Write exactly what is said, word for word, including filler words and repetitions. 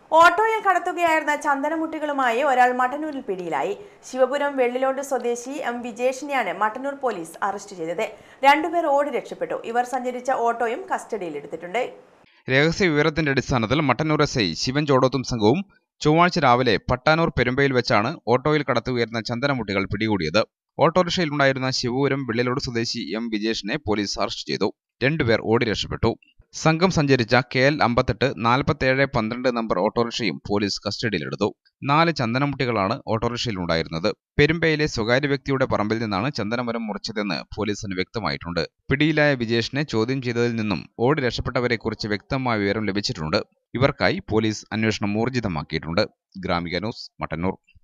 ഓട്ടോയിൽ കടത്തുകയായിരുന്ന ചന്ദനമുട്ടികളുമായി ഒരാൾ മട്ടന്നൂരിൽ പിടിയിലായി. ശിവപുരം വെള്ളിലോട് സ്വദേശി എം വിജേഷിനെയാണ് മട്ടന്നൂർ പോലീസ് അറസ്റ്റ് ചെയ്തത്. രണ്ടുപേർ ഓടി രക്ഷപ്പെട്ടു. ഇവർ സഞ്ചരിച്ച ഓട്ടോയും കസ്റ്റഡിയിലെടുത്തിട്ടുണ്ട്. രഹസ്യ വിവരത്തിന്റെ അടിസ്ഥാനത്തിൽ മട്ടന്നൂർ എസ് ഐ ശിവൻ ചോടോത്തും സംഘവും ചൊവ്വാഴ്ച രാവിലെ പട്ടാനൂർ പെരുമ്പയിൽ വെച്ചാണ് ഓട്ടോയിൽ കടത്തുകയായിരുന്ന ചന്ദനമുട്ടികൾ പിടികൂടിയത്. ഓട്ടോറിക്ഷയിലുണ്ടായിരുന്ന ശിവപുരം വെള്ളിലോട് സ്വദേശി എം വിജേഷിനെ പോലീസ് അറസ്റ്റ് ചെയ്തു. രണ്ടുപേർ ഓടി രക്ഷപ്പെട്ടു. സംഘം സഞ്ചരിച്ച കെ എൽ അമ്പത്തെട്ട് നാൽപ്പത്തേഴ് പന്ത്രണ്ട് നമ്പർ ഓട്ടോറിക്ഷയും പോലീസ് കസ്റ്റഡിയിലെടുത്തു. നാല് ചന്ദനമുട്ടികളാണ് ഓട്ടോറിക്ഷയിലുണ്ടായിരുന്നത്. പെരുമ്പയിലെ സ്വകാര്യ വ്യക്തിയുടെ പറമ്പിൽ നിന്നാണ് ചന്ദനമരം മുറിച്ചതെന്ന് പോലീസിന് വ്യക്തമായിട്ടുണ്ട്. പിടിയിലായ വിജേഷിനെ ചോദ്യം ചെയ്തതിൽ നിന്നും ഓടി രക്ഷപ്പെട്ടവരെക്കുറിച്ച് വ്യക്തമായ വിവരം ലഭിച്ചിട്ടുണ്ട്. ഇവർക്കായി പോലീസ് അന്വേഷണം ഊർജിതമാക്കിയിട്ടുണ്ട്. ഗ്രാമിക ന്യൂസ്, മട്ടന്നൂർ.